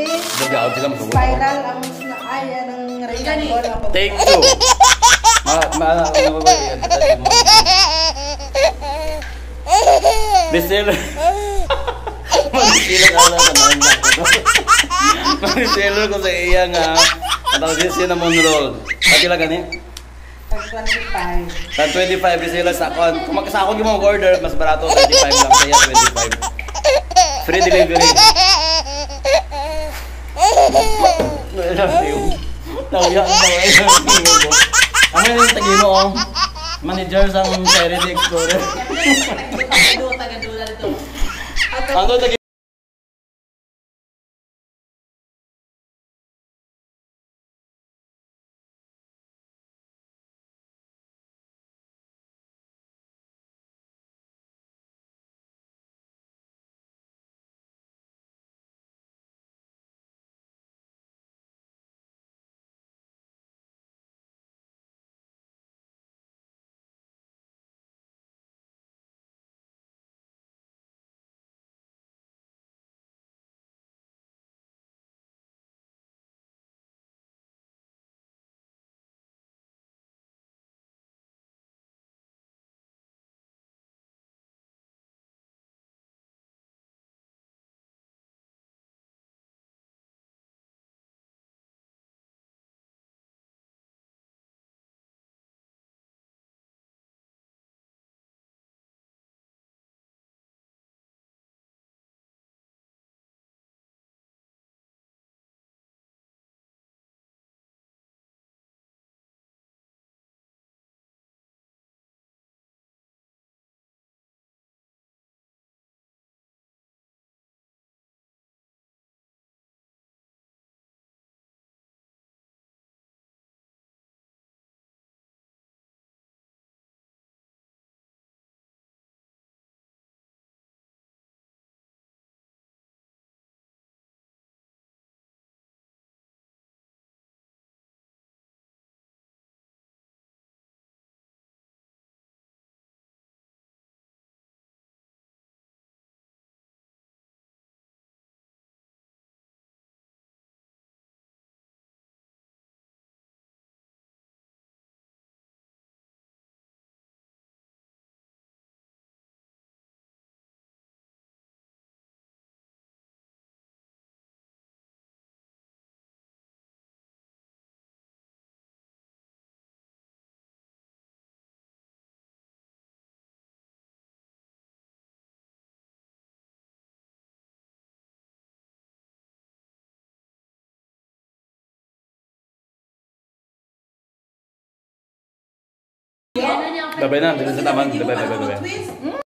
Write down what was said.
spiral ang rectangle. Take two. Reseller. Reseller ko sa iya nga. Atau dia cinnamon roll. Pati lang gani? 25. Sa 25 reseller sa akon. Kung sa akon yung order, mas barato 25 lang. Kaya 25. Free delivery. Ano yung tagi mo, oh? Manager sa Shiree Explorer. Tagadula dito. Ano tagi? Babay na, dito sa tamang. Babay.